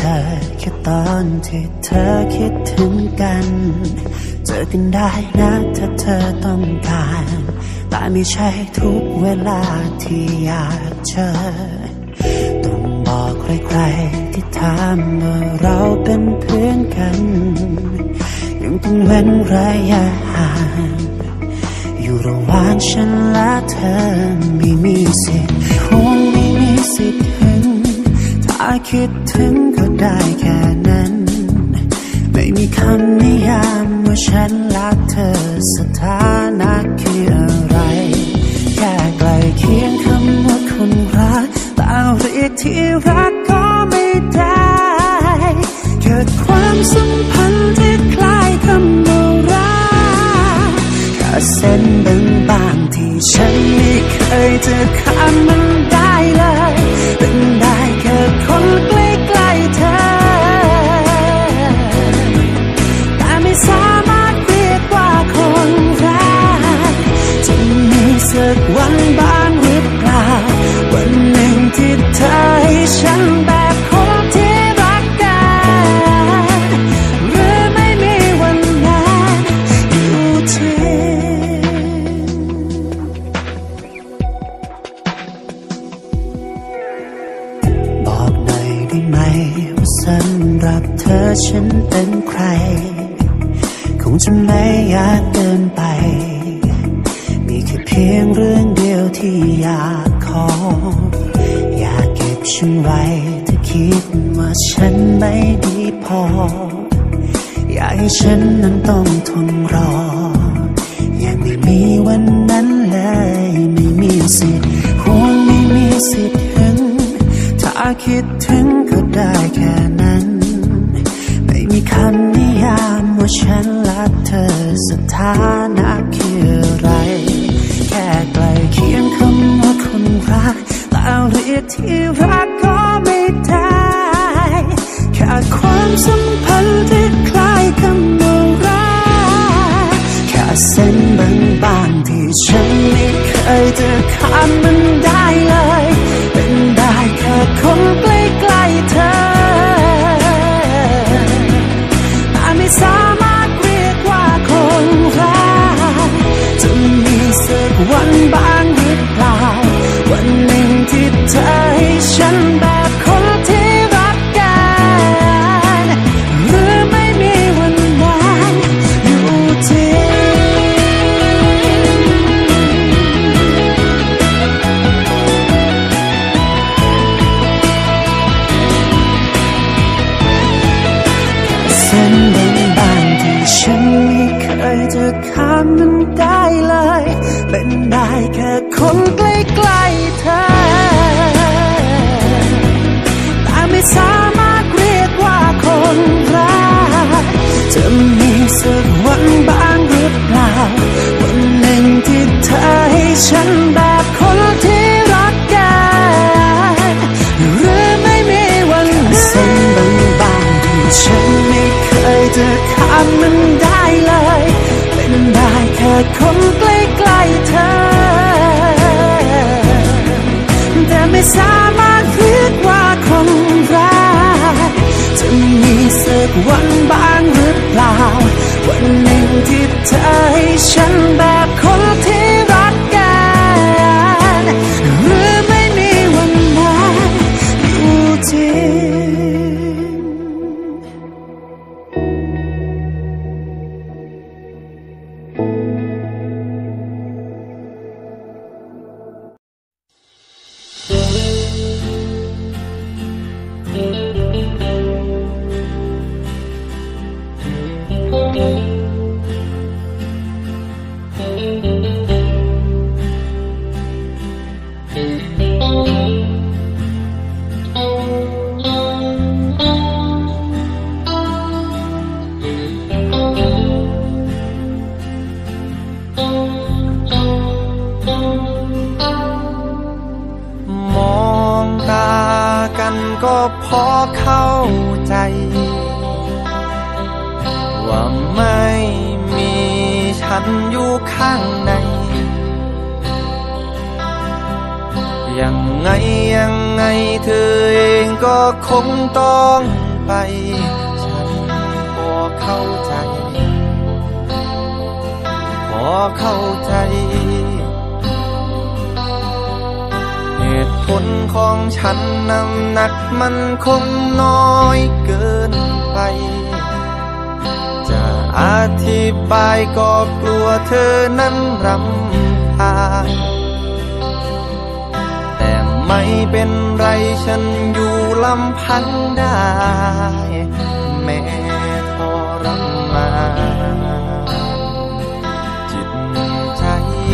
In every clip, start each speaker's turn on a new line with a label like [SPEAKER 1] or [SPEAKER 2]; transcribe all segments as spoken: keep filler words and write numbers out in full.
[SPEAKER 1] อแค่ตอนที่เธอคิดถึงกันเจอกันได้นะถ้าเธอต้องการแต่ไม่ใช่ทุกเวลาที่อยากเจอต้องบอกใครๆที่ถามว่าเราเป็นเพื่อนกันยังต้องเว้นระยะห่างอยู่ระหว่างฉันและเธอไม่มีสิทธิ์คงไม่มีสิทธิ์ถึงถ้าคิดถึงก็ได้แค่นั้นไม่มีคำนิยามว่าฉันและเธอสถานะคืออะไรแค่ใกล้เคียงคำว่าคนรักแต่เรียกที่รักก็ไม่ได้เกิดความสัมพันธ์ที่คล้ายคำว่ารักแค่เส้นบางๆที่ฉันไม่เคยจะข้ามมันได้เลยเป็นได้แค่คนใกล้ๆเธอแต่ไม่สามารถเรียกว่าคนรักจะมีสักวันบ้างหรือเปล่าวันหนึ่งที่เธอให้ฉันแบบคนที่รักกันหรือไม่มีวันนั้นอยู่ที่บอกหน่อยได้ไหมว่าสำหรับเธอฉันเป็นใครคงจะไม่ยากเกินไปมีแค่เพียงเรื่องเดียวที่อยากขออยากเก็บฉันไว้ถ้าคิดว่าฉันไม่ดีพออยากให้ฉันนั้นต้องทนรอยังไม่มีวันนั้นเลยไม่มีสิทธิ์ห่วงไม่มีสิทธิ์ถึงถ้าคิดถึงก็ได้แค่นั้นไม่มีคำนิยามว่าฉันและเธอสถานะคืออะไรแค่ใกล้เคียงคำว่าคนรักแต่เรียกที่รักก็ไม่ได้แค่ความสัมพันธ์ที่คล้ายคำว่ารักแค่เส้นบางๆที่ฉันไม่เคยจะข้ามมันได้เลยเป็นได้แค่คนใกล้ๆเธอแต่ไม่สามารถเรียกว่าคนรักจะมีสักวันบ้างหรือเปล่าวันหนึ่งที่เธอให้ฉันแบบคนที่รักกันหรือไม่มีวันนั้นอยู่ที่เส้นบางๆที่ฉันไม่เคยจะข้ามมันได้เลยเป็นได้แค่คนใกล้ๆเธอแต่ไม่สามารถเรียกว่าคนรักจะมีสักวันบ้างหรือเปล่าวันหนึ่งที่เธอให้ฉันแบบคนที่รักกันหรือไม่มีวันเส้นบางๆที่ฉันไม่เคยจะข้ามมันได้เลยเป็นได้แค่คนใกล้ๆเธอแต่ไม่สามารถเรียกว่าคนรักจะมีสักวันบ้างหรือเปล่าวันหนึ่งที่เธอให้ฉันแบบคนที่รักกันหรือไม่มีวันนั้นอยู่ที่ก็พอเข้าใจว่าไม่มีฉันอยู่ข้างในยังไงยังไงเธอเองก็คงต้อง
[SPEAKER 2] ไปฉันพอเข้าใจพอเข้าใจเหตุผลของฉันน้ำหนักมันคงน้อยเกินไปจะอธิบายก็กลัวเธอนั้นรำคาญแต่ไม่เป็นไรฉันอยู่ลำพังได้แม้ทรมานจิตใจ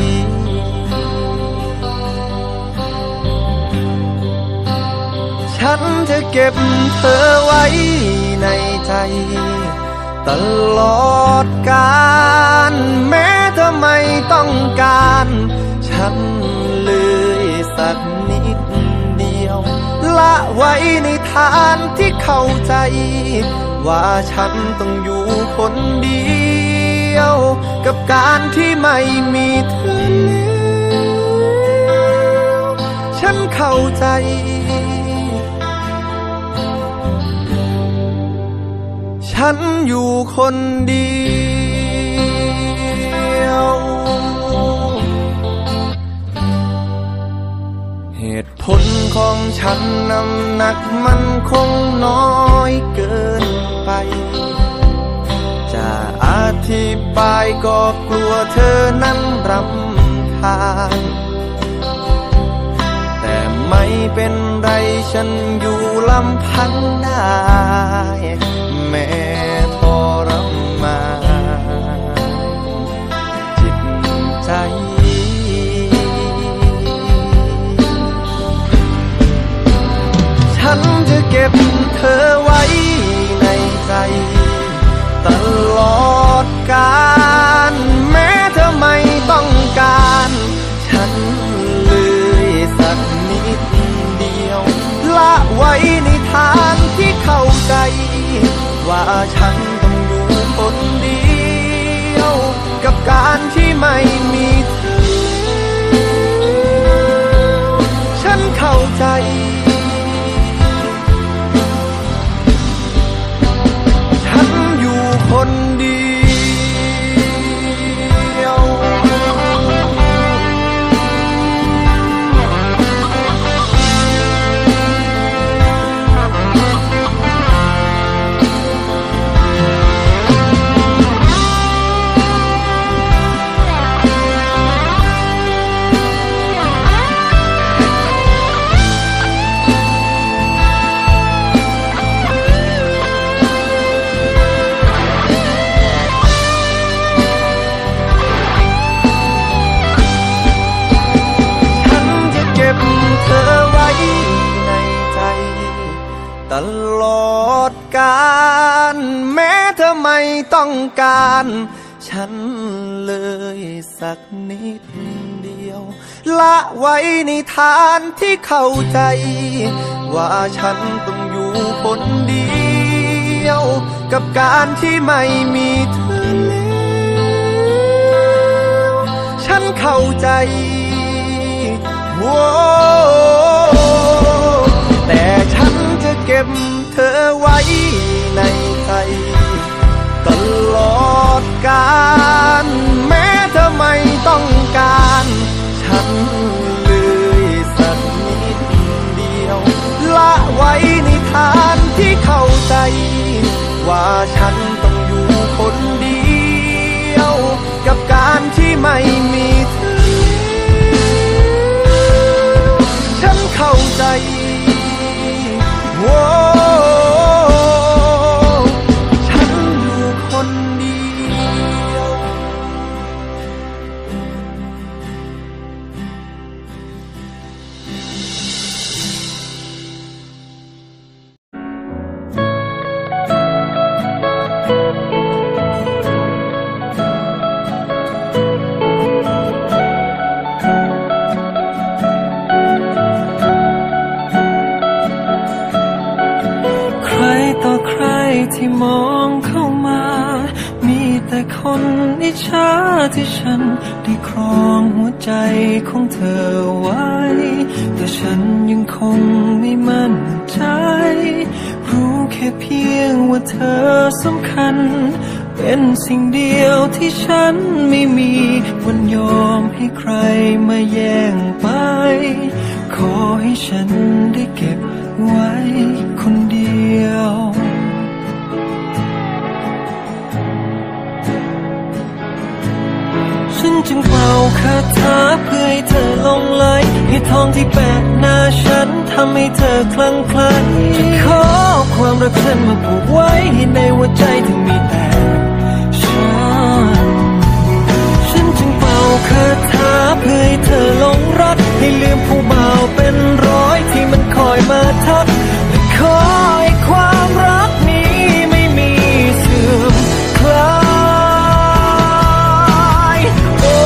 [SPEAKER 2] ฉันจะเก็บเธอไว้ในใจตลอดกาลแม้เธอไม่ต้องการฉันเลยสักนิดเดียวละไว้ในฐานที่เข้าใจว่าฉันต้องอยู่คนเดียวกับการที่ไม่มีเธอแล้วฉันเข้าใจฉันอยู่คนเดียวเหตุผลของฉันน้ำหนักมันคงน้อยเกินไปจะอธิบายก็กลัวเธอนั้นรำคาญแต่ไม่เป็นไรฉันอยู่ลำพังได้แม้ทรมานจิตใจฉันจะเก็บเธอไว้ในใจตลอดกาลแม้เธอไม่ต้องการฉันเลยสักนิดเดียวละไว้ในทางที่เข้าใจว่าฉันต้องอยู่คนเดียวกับการที่ไม่มีเธอฉันเข้าใจฉันอยู่คนเดียวเธอไว้ในใจตลอดกาลแม้เธอไม่ต้องการฉันเลยสักนิดเดียวละไว้ในฐานที่เข้าใจว่าฉันต้องอยู่คนเดียวกับการที่ไม่มีเธอแล้วฉันเข้าใจโอ้แต่ฉันจะเก็บเธอไว้ในใจตลอดกาลแม้เธอไม่ต้องการฉันเลยสักนิดเดียวละไว้ในฐานที่เข้าใจว่าฉันต้องอยู่คนเดียวกับการที่ไม่มีเธอฉันเข้าใจโอ้ฉันอยู่คนเดียว ที่มองเข้ามามีแต่คนอิจฉาที่ฉันได้ครองหัวใจของเธอไว้แต่ฉันยังคงไม่มั่นใจรู้แค่เพี
[SPEAKER 3] ว่าเธอสำคัญเป็นสิ่งเดียวที่ฉันไม่มีวันยอมให้ใครมาแย่งไปขอให้ฉันได้เก็บไว้คนเดียวฉันจึงเป่าคาถาเพื่อให้เธอหลงไหลให้ทองที่แปะหน้าฉันทำให้เธอคลั่งไคล้จะขอความรักฉันมาผูกไว้ให้ในหัวใจถึงมีแต่ฉันฉันจึงเป่าคาถาเพื่อให้เธอหลงรักให้ลืมผู้บ่าวเป็นร้อยที่มันคอยมาทักและขอให้ความรักนี้ไม่มีเสื่อมคลายโอ้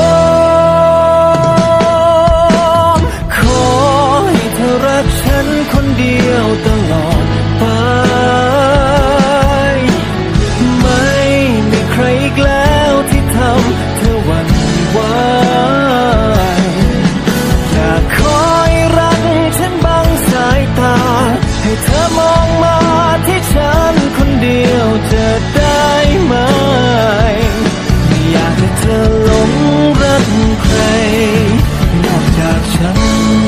[SPEAKER 3] ขอให้เธอรักฉันคนเดียวตลอดไปไม่มีใครอีกแล้วที่ทำเธอหวั่นไหวอยากคอยรักฉันบังสายตาให้เธอมองมาที่ฉันคนเดียวจะได้ไหมไม่อยากให้เธอหลงรักใครนอกจากฉัน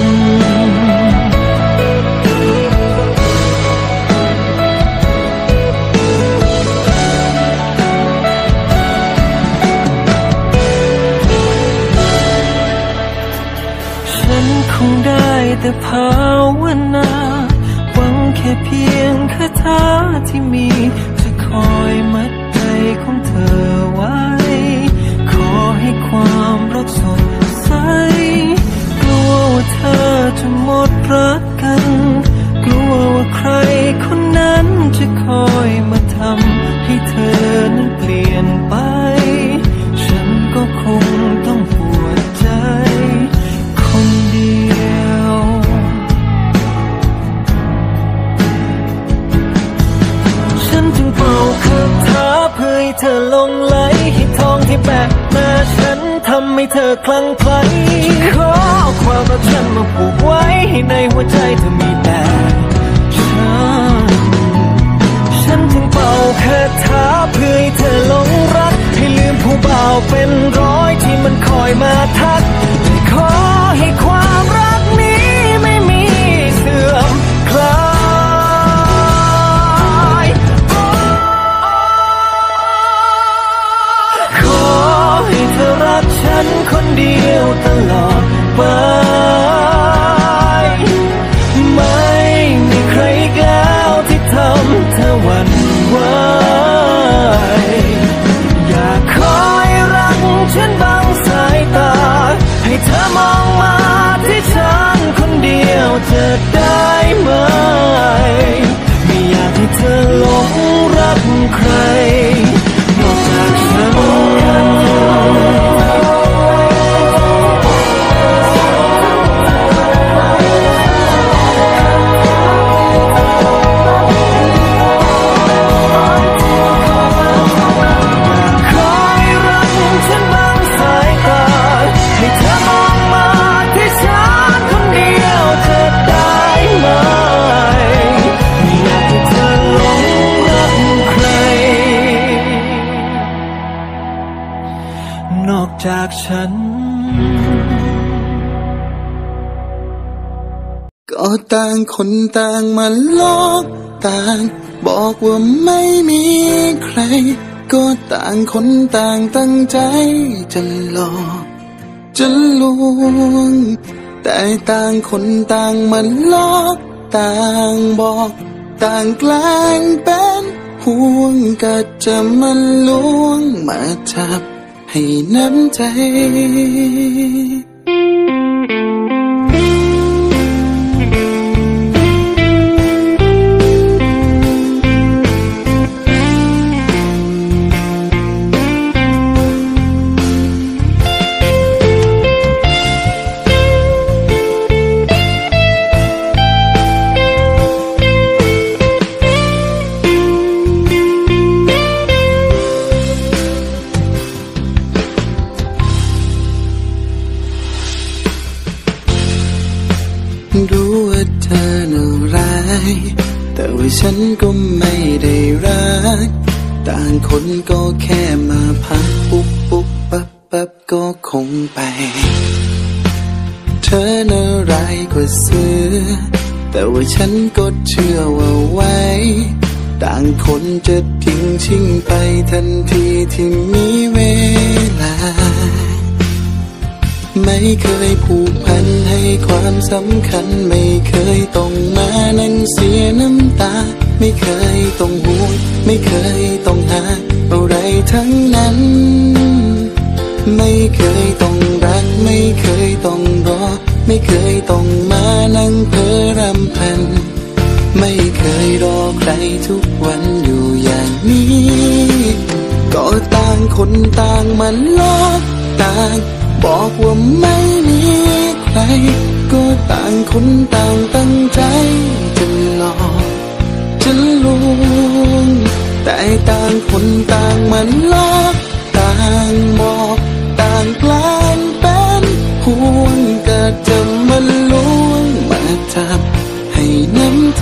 [SPEAKER 3] คงได้แต่ภาวนาหวังแค่เพียงคาถาที่มีจะคอยมัดใจของเธอไว้ขอให้ความรักสดใสกลัวว่าเธอจะหมดรักกันกลัวว่าใครคนนั้นจะคอยมาทำให้เธอนั้นเปลี่ยนไปฉันก็คงต้องปวดใจคนเดียวฉันจึงเป่าคาถาเพื่อให้เธอหลงไหลให้ทองที่แปะหน้าฉันทำให้เธอคลั่งไคล้ขอความรักฉันมาผูกไว้ให้ในหัวใจเธอมีแต่ฉันฉันจึงเป่าคาถาเพื่อให้เธอหลงรักให้ลืมผู้บ่าวเป็นร้อยที่มันคอยมาทักขอให้ความรักนี้ไม่มีเสื่อมคลายขอให้เธอรักฉันคนเดียวตลอดไปไม่มีใครอีกแล้วที่ทำเธอหวั่นไหวอยากคอยรักฉันบางสายตาให้เธอมองมาที่ฉันคนเดียวจะได้ไหมไม่อยากให้เธอหลงรักใครนอกจากฉันจากฉัน
[SPEAKER 4] ก็ต่างคนต่างมาหลอกต่างบอกว่าไม่มีใครก็ต่างคนต่างตั้งใจจะหลอกจะลวงแต่ต่างคนต่างมาหลอกต่างบอกต่างแกล้งเป็นห่วงก็จะมาลวงมาจับให้น้ำใจ
[SPEAKER 3] ค
[SPEAKER 4] แต่ว่าฉันก็ไม่ได้รักต่างคนก็แค่มาพักปุ๊บปุ๊บปั๊บปั๊บก็คงไปเธอน่าร้ายกว่าเสือแต่ว่าฉันก็เชื่อว่าไว้ต่างคนจะทิ้งชิ่งไปทันทีที่มีเวลาไม่เคยผูกพันให้ความสำคัญไม่เคยต้องมานั่งเสียน้ำตาไม่เคยต้องห่วงไม่เคยต้องหาอะไรทั้งนั้นไม่เคยต้องรักไม่เคยต้องรอไม่เคยต้องมานั่งเพ้อรำพันไม่เคยรอใครทุกวันอยู่อย่างนี้ก็ต่างคนต่างมันลอกต่างบอกว่าไม่มีใครก็ต่างคนต่างตั้งใจจะหลอกจะลวงแต่ต่างคนต่างมันลอกต่างบอกต่างแปลงเป็นห่วงก็จะมันลวงมาจับให้น้ำใจ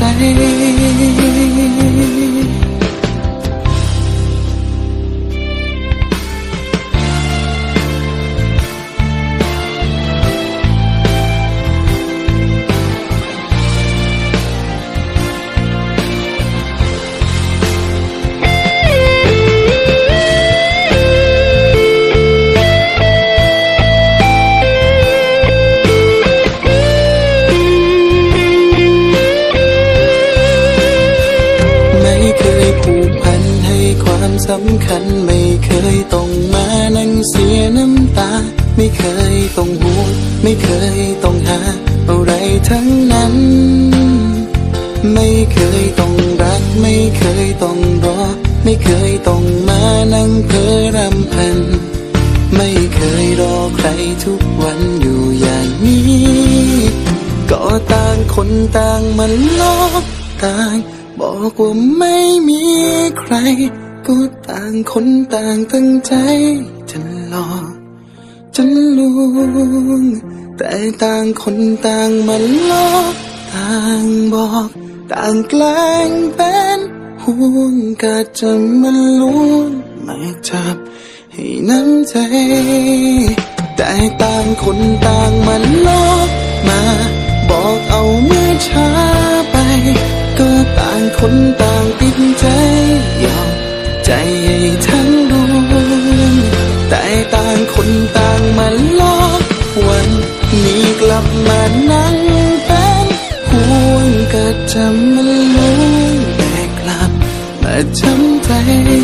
[SPEAKER 4] สำคัญไม่เคยต้องมานั่งเสียน้ำตาไม่เคยต้องห่วงไม่เคยต้องหาอะไรทั้งนั้นไม่เคยต้องรักไม่เคยต้องรอไม่เคยต้องมานั่งเพ้อรำพันไม่เคยรอใครทุกวันอยู่อย่างนี้ก็ต่างคนต่างมันลอกต่างบอกว่าไม่มีใครก็ต่างคนต่างตั้งใจจะหลอกจะลวงแต่ต่างคนต่างมันลอกต่างบอกต่างแกล้งเป็นห่วงก็จะมันลวงมาจับให้น้ำใจแต่ต่างคนต่างมันลอกมาบอกเอาเมื่อช้าไปก็ต่างคนต่างติดใจยอมใจทั้งดวงแต่ต่างคนต่างมาลอกวันนี้กลับมานั่งเป็นห่วงก็จะมาลุ้นแต่กลับมาช้ำใจ